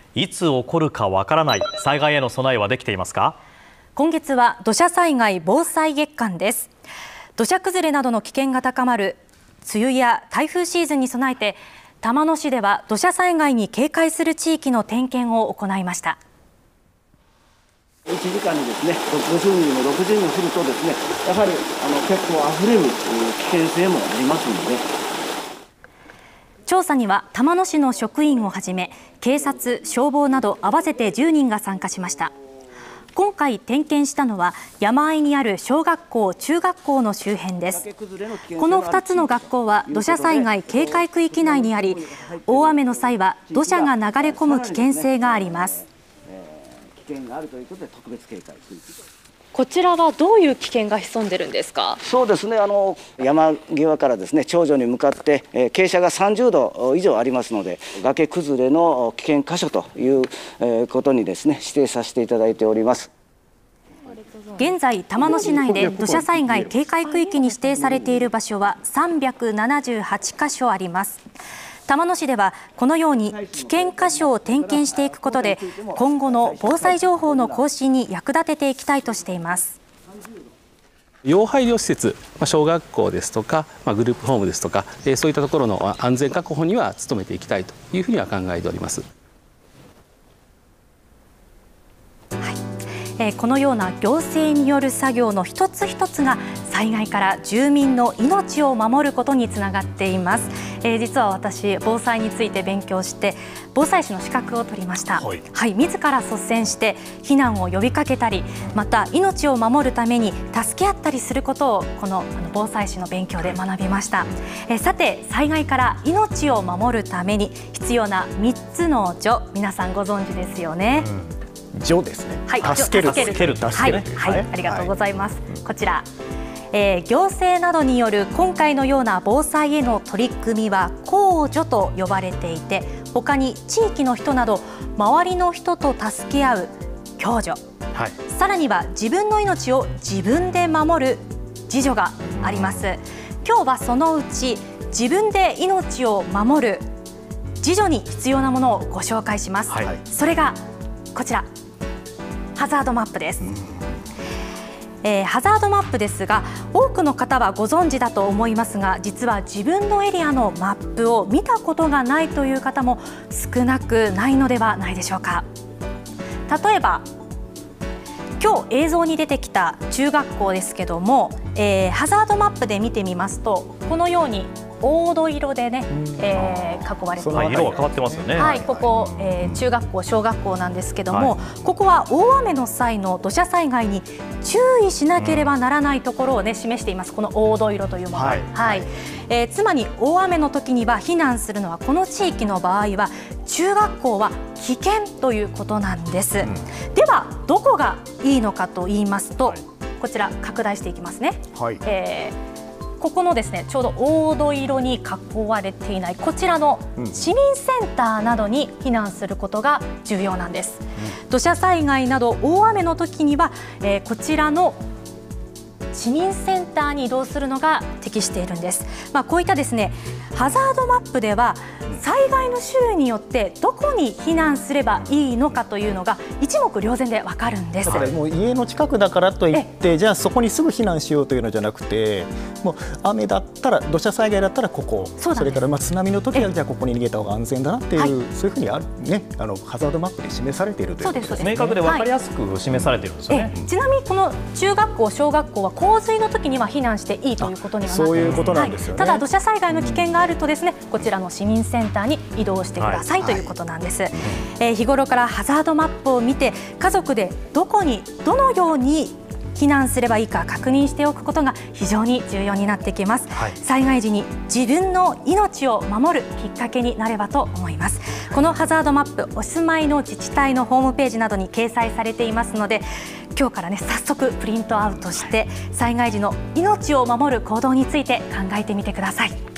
いつ起こるかわからない災害への備えはできていますか？ 今月は土砂災害防災月間です。土砂崩れなどの危険が高まる梅雨や台風シーズンに備えて、玉野市では土砂災害に警戒する地域の点検を行いました。 1時間にですね、50ミリも60ミリも降るとですね、やはり結構あふれる危険性もありますので。 調査には玉野市の職員をはじめ、警察、消防など合わせて10人が参加しました。今回点検したのは山あいにある小学校、中学校の周辺です。この2つの学校は土砂災害警戒区域内にあり、大雨の際は土砂が流れ込む危険性があります。 危険があるということで特別警戒区域。 こちらはどういう危険が潜んでるんですか？ そうですね、山際からですね、頂上に向かって、傾斜が30度以上ありますので、崖崩れの危険箇所ということにですね、指定させていただいております。 現在、玉野市内で土砂災害警戒区域に指定されている場所は378カ所あります。玉野市ではこのように危険箇所を点検していくことで、今後の防災情報の更新に役立てていきたいとしています。 要配慮施設、小学校ですとか、グループホームですとか、そういったところの安全確保には努めていきたいというふうには考えております。 このような行政による作業の一つ一つが災害から住民の命を守ることにつながっています。実は私、防災について勉強して防災士の資格を取りました。自ら率先して避難を呼びかけたり、また命を守るために助け合ったりすることをこの防災士の勉強で学びました。さて、災害から命を守るために必要な3つの助、皆さんご存知ですよね。 助ですね。 助ける。ありがとうございます。こちら、行政などによる今回のような防災への取り組みは公助と呼ばれていて、他に地域の人など周りの人と助け合う共助、さらには自分の命を自分で守る自助があります。今日はそのうち自分で命を守る自助に必要なものをご紹介します。それがこちら、ハザードマップです。ハザードマップですが、多くの方はご存知だと思いますが、実は自分のエリアのマップを見たことがないという方も少なくないのではないでしょうか。例えば今日映像に出てきた中学校ですけども、ハザードマップで見てみますと、このように黄土色でね、囲われています。 色が変わってますよね。 ここ、中学校、小学校なんですけども、ここは大雨の際の土砂災害に注意しなければならないところをね、示しています。この黄土色というもの。つまり大雨の時には避難するのは、この地域の場合は中学校は危険ということなんです。ではどこがいいのかと言いますと、こちら拡大していきますね。ここのですね、ちょうど黄土色に囲われていないこちらの市民センターなどに避難することが重要なんです。土砂災害など大雨の時には、こちらの市民センターに移動するのが適しているんです。こういったですね、ハザードマップでは災害の種類によってどこに避難すればいいのかというのが一目瞭然でわかるんです。 だからもう家の近くだからといってじゃあそこにすぐ避難しようというのじゃなくて、もう雨だったら、土砂災害だったらここ、それから津波の時はじゃあここに逃げた方が安全だなっていう、そういうふうにハザードマップで示されているということです。 明確で分かりやすく示されているんですよね。 ちなみにこの中学校、小学校は洪水の時には避難していいということにはなっています。 そういうことなんですよね。 ただ土砂災害の危険があるとですね、こちらの市民センターに移動してくださいということなんです。日頃からハザードマップを見て、家族でどこにどのように避難すればいいか確認しておくことが非常に重要になってきます。災害時に自分の命を守るきっかけになればと思います。このハザードマップ、お住まいの自治体のホームページなどに掲載されていますので、今日からね、早速プリントアウトして災害時の命を守る行動について考えてみてください。